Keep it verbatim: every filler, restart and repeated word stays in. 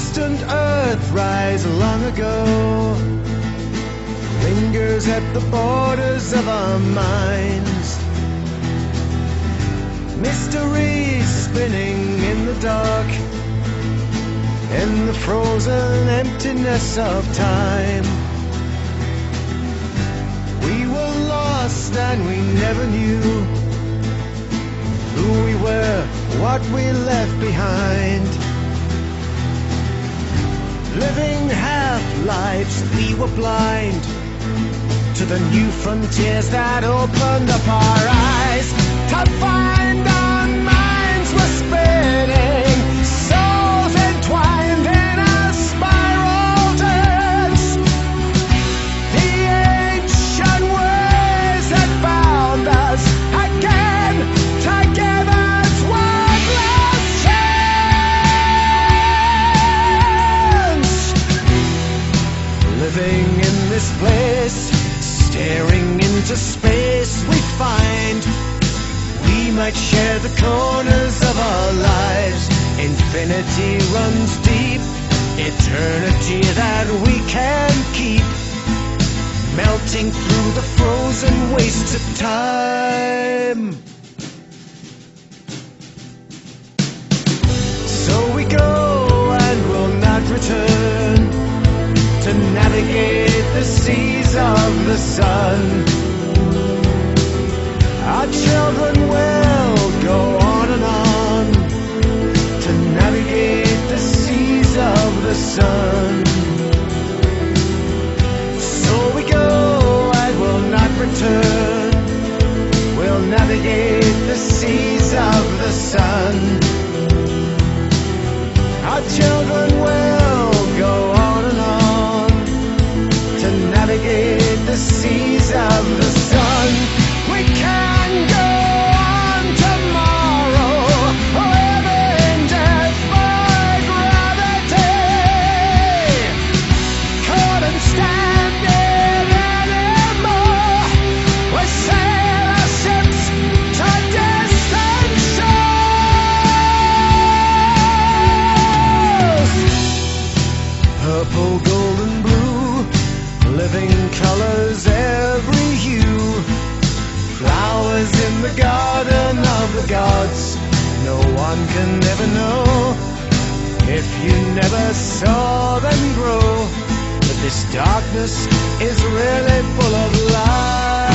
distant earth rise long ago, lingers at the borders of our minds. Mysteries spinning in the dark, in the frozen emptiness of time. We were lost and we never knew who we were, what we left behind. Living half-lives, we were blind to the new frontiers that opened up our eyes. To find our minds were spinning, souls entwined in a spiral dance. The ancient ways that bound us again, together's one last chance. Living in this place, staring into space, we find we might share the corners of our lives. Infinity runs deep, eternity that we can keep, melting through the frozen wastes of time. So we go and will not return to navigate the seas of the sun. Our children will go on and on to navigate the seas of the sun. So we go and will not return, we'll navigate the seas of the sun. Our children will go on and on to navigate the seas of the sun. We can go on tomorrow, living death by gravity. Couldn't stand it anymore. We sail our ships to distant shores. Purple, golden, blue, living colors, every hue. Flowers in the garden of the gods, no one can ever know if you never saw them grow. But this darkness is really full of light.